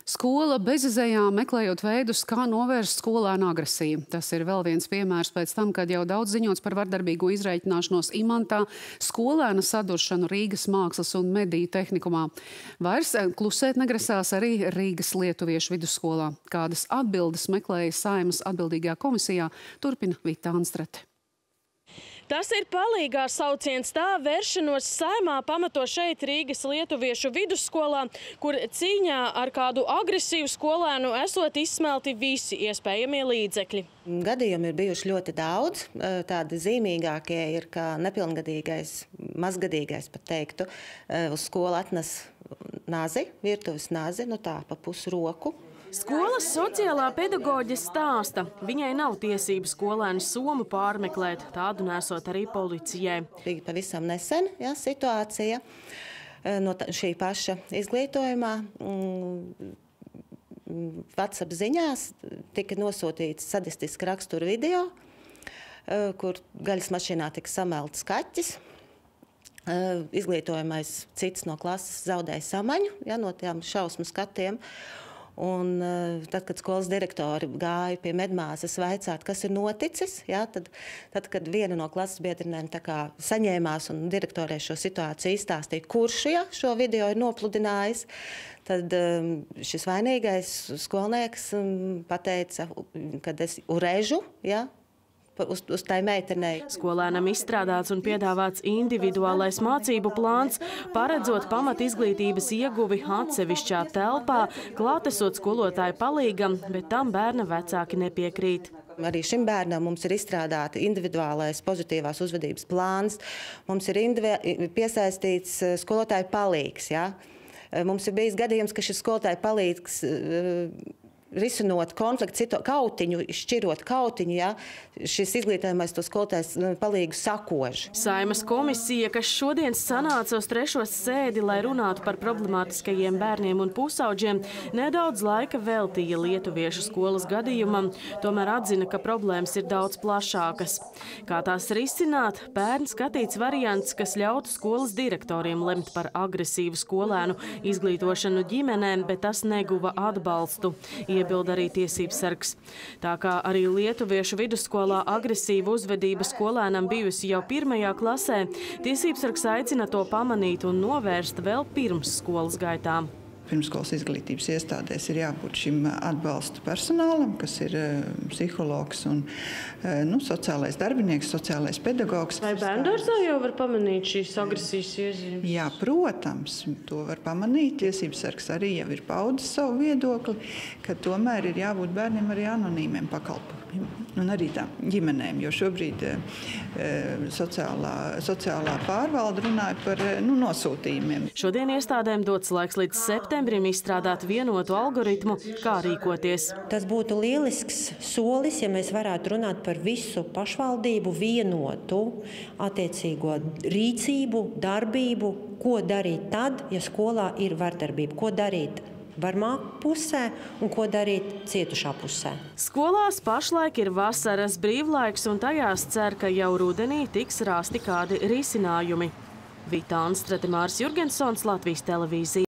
Skola bezizējā meklējot veidus, kā novērst skolēnu agresiju. Tas ir vēl viens piemērs pēc tam, kad jau daudz ziņots par vardarbīgu izreikināšanos Imantā, skolēna saduršanu Rīgas mākslas un mediju tehnikumā. Vairs klusēt negrasās arī Rīgas lietuviešu vidusskolā. Kādas atbildes meklēja Saeimas atbildīgajā komisijā, turpina Vita Anstrate. Tas ir palīgā sauciens, tā vēršanos Saeimā pamato šeit Rīgas lietuviešu vidusskolā, kur cīņā ar kādu agresīvu skolēnu esot izsmelti visi iespējamie līdzekļi. Gadījumi ir bijuši ļoti daudz. Tādi zīmīgākie ir, kā nepilngadīgais, mazgadīgais, pat teiktu, uz skolu atnes nazi, virtuves nazi, tā pa pusroku. Skolas sociālā pedagoģe stāsta, viņai nav tiesības skolēnu somu pārmeklēt, tādu nesot arī policijai. Bija pavisam nesen situācija no šī paša izglītojumā. WhatsApp ziņās tika nosūtīts sadistiska rakstura video, kur gaļas mašīnā tika samelts kaķis. Izglītojamais cits no klases zaudēja samaņu no tiem šausmu skatiem. Un tad, kad skolas direktori gāja pie medmāsas vaicāt, kas ir noticis, tad, kad viena no klases biedrinēm saņēmās un direktorē šo situāciju izstāstīja, kurš šo video ir nopludinājis, tad šis vainīgais skolnieks pateica, kad es urežu, uz tai meitenei. Skolēnam izstrādāts un piedāvāts individuālais mācību plāns, paredzot pamat izglītības ieguvi atsevišķā telpā, klātesot skolotāju palīgam, bet tam bērna vecāki nepiekrīt. Arī šim bērnam mums ir izstrādāta individuālais pozitīvās uzvedības plāns, mums ir piesaistīts skolotāju palīgs. Mums ir bijis gadījums, ka šis skolotāju palīgs risinot konfliktu, kautiņu, šķirot kautiņu, šis izglītojamais to skolotājs palīgu sakož. Saeimas komisija, kas šodien sanāca uz trešo sēdi, lai runātu par problemātiskajiem bērniem un pusauģiem, nedaudz laika veltīja lietuviešu skolas gadījumam, tomēr atzina, ka problēmas ir daudz plašākas. Kā tās risināt, bērni skatīts variants, kas ļautu skolas direktoriem lemt par agresīvu skolēnu izglītošanu ģimenēm, bet tas neguva atbalstu. Iebilda arī tiesības sargs. Tā kā arī lietuviešu vidusskolā agresīva uzvedība skolēnam bijusi jau 1. klasē, tiesības sargs aicina to pamanīt un novērst vēl pirms skolas gaitām. Pirmskolas izglītības iestādēs ir jābūt šim atbalsta personālam, kas ir psihologs un sociālais darbinieks, sociālais pedagogs. Vai bērndārzā jau var pamanīt šīs agresijas iezīmes? Jā, protams, to var pamanīt. Tiesības sargs arī jau ir paudis savu viedokli, ka tomēr ir jābūt bērniem arī anonīmiem pakalpojumiem un arī tā ģimenēm, jo šobrīd sociālā pārvalde runāja par nosūtījumiem. Šodien iestādēm dots laiks līdz septembrim izstrādāt vienotu algoritmu, kā rīkoties. Tas būtu lielisks solis, ja mēs varētu runāt par visu pašvaldību vienotu attiecīgo rīcību, darbību, ko darīt tad, ja skolā ir vardarbība, ko darīt varmāku pusē un ko darīt cietušā pusē. Skolās pašlaik ir vasaras brīvlaiks un tajās cer, ka jau rudenī tiks rasti kādi risinājumi. Vita Anstrate, Māris Jurgensons, Latvijas televīzija.